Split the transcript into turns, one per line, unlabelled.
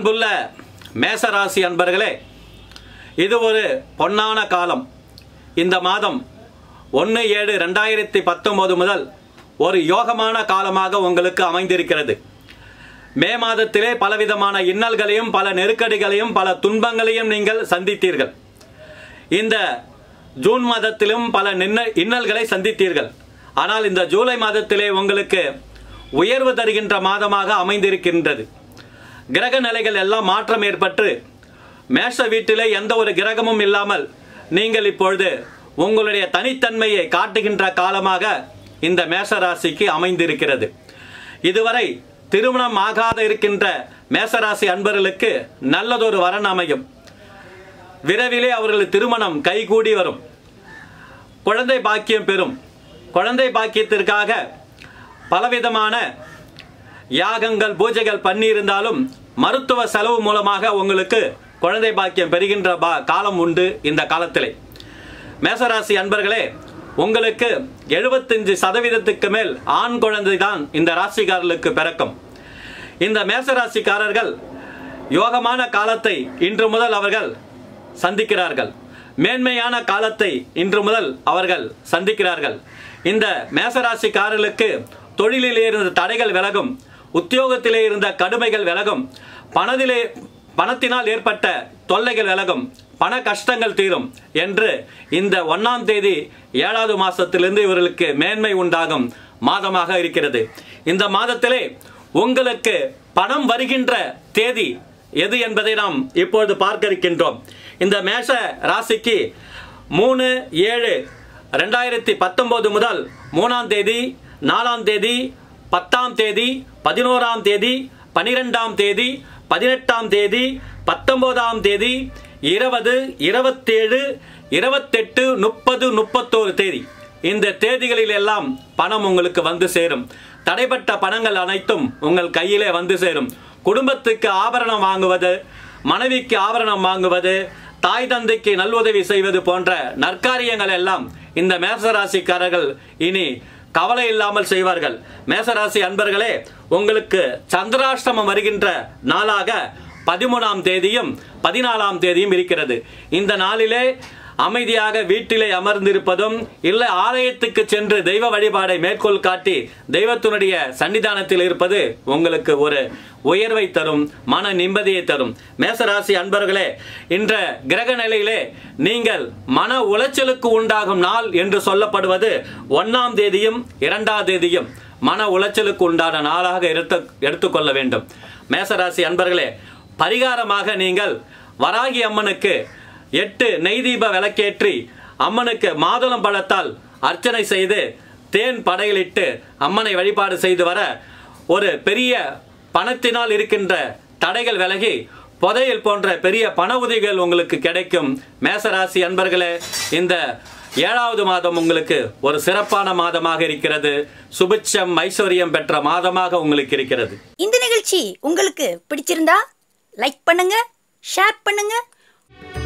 அன்புள்ள மேசராசி அன்பர்களே, இது ஒரு பொன்னான காலம். இந்த மாதம் 1/7/2019 முதல் ஒரு யோகமான காலமாக உங்களுக்கு அமைந்திருக்கிறது. மே மாதத்திலே பலவிதமான இன்னல்களையும் பல நெருக்கடிகளையும் பல துன்பங்களையும் நீங்கள் சந்தித்தீர்கள். இந்த ஜூன் மாதத்திலும் பல இன்னல்களை சந்தித்தீர்கள். ஆனால் இந்த ஜூலை மாதத்திலே உங்களுக்கு உயர்வு தருகின்ற மாதமாக அமைந்திருக்கின்றது. கிரக நிலைகள் எல்லாம் மாற்றம் ஏற்பட்டு மேஷ வீட்டிலே எந்த ஒரு கிரகமும் இல்லாமல் நீங்கள் இப்பொழுது உங்களுடைய தனித்தன்மையை காட்டுகின்ற காலமாக இந்த மேஷராசிக்கு அமைந்திருக்கிறது. இதுவரை திருமணம் ஆகாத இருக்கின்ற மேஷராசி அன்பர்களுக்கு நல்லதொரு வரன் அமையும். விரைவிலே அவர்கள் திருமணம் கைகூடி வரும். குழந்தை பாக்கியம் பெறும். குழந்தை பாக்கியத்திற்காக பலவிதமான யாகங்கள் பூஜைகள் பண்ணியிருந்தாலும் மருத்துவ செலவு மூலமாக உங்களுக்கு குழந்தை பாக்கியம் பெறுகின்ற காலம் உண்டு. இந்த காலத்திலே மேசராசி அன்பர்களே, உங்களுக்கு 75% மேல் ஆண் குழந்தை தான் இந்த ராசிக்காரர்களுக்கு பிறக்கும். இந்த மேசராசிக்காரர்கள் யோகமான காலத்தை இன்று முதல் அவர்கள் சந்திக்கிறார்கள். மேன்மையான காலத்தை இன்று முதல் அவர்கள் சந்திக்கிறார்கள். இந்த மேசராசிக்காரர்களுக்கு தொழிலிலே இருந்த தடைகள் விலகும். உத்தியோகத்திலே இருந்த கடுமைகள் விலகும். பணத்தினால் ஏற்பட்ட தொல்லைகள் விலகும். பண கஷ்டங்கள் தீரும் என்று இந்த 1ஆம் தேதி 7வது மாசத்திலிருந்து இவர்களுக்கு மேன்மை உண்டாகும் மாதமாக இருக்கிறது. இந்த மாதத்திலே உங்களுக்கு பணம் வருகின்ற தேதி எது என்பதை நாம் இப்பொழுது பார்க்க இருக்கின்றோம். இந்த மேஷ ராசிக்கு 3/7/2019 முதல் 3ஆம் தேதி 4ஆம் தேதி 10ஆம் தேதி 11ஆம் தேதி 12ஆம் தேதி 18ஆம் தேதி 19ஆம் தேதி 20, 27, 28, 30, 31 தேதி, இந்த தேதிகளில் எல்லாம் பணம் உங்களுக்கு வந்து சேரும். தடைப்பட்ட பணங்கள் அனைத்தும் உங்கள் கையிலே வந்து சேரும். குடும்பத்துக்கு ஆபரணம் வாங்குவது, மனைவிக்கு ஆபரணம் வாங்குவது, தாய் தந்தைக்கு நல்உதவி செய்வது போன்ற நற்காரியங்கள் எல்லாம் இந்த மேசராசிக்காரர்கள் இனி கவலை இல்லாமல் செய்வார்கள். மேசராசி அன்பர்களே, உங்களுக்கு சந்திராஷ்டமம் வருகின்ற நாளாக 13ஆம் தேதியும் 14ஆம் தேதியும் இருக்கிறது. இந்த நாளிலே அமைதியாக வீட்டிலே அமர்ந்திருப்பதும் இல்லை ஆலயத்துக்கு சென்று தெய்வ வழிபாடை மேற்கோள் காட்டி தெய்வத்தினுடைய சன்னிதானத்தில் இருப்பது உங்களுக்கு ஒரு உயர்வை தரும், மன நிம்மதியை தரும். மேசராசி அன்பர்களே, இன்ற கிரக நிலையிலே நீங்கள் மன உளைச்சலுக்கு உண்டாகும் நாள் என்று சொல்லப்படுவது 1ஆம் தேதியும் 2ஆம் தேதியும் மன உளைச்சலுக்கு உண்டான நாளாக எடுத்துக்கொள்ள வேண்டும். மேசராசி அன்பர்களே, பரிகாரமாக நீங்கள் வராகி அம்மனுக்கு 8 நெய் தீப விளக்கேற்றி அம்மனுக்கு மாதுளம் பழத்தால் அர்ச்சனை செய்து தேன் படையிலிட்டு அம்மனை வழிபாடு செய்து வர ஒரு பெரிய பணத்தினால் இருக்கின்ற தடைகள் விலகி புதையல் போன்ற பெரிய பண உதவிகள் உங்களுக்கு கிடைக்கும். மேசராசி அன்பர்களே, இந்த 7வது மாதம் உங்களுக்கு ஒரு சிறப்பான மாதமாக இருக்கிறது. சுபிட்சம் ஐஸ்வர்யம் பெற்ற மாதமாக உங்களுக்கு இருக்கிறது.
இந்த நிகழ்ச்சி உங்களுக்கு பிடிச்சிருந்தா லைக் பண்ணுங்க, ஷேர் பண்ணுங்க.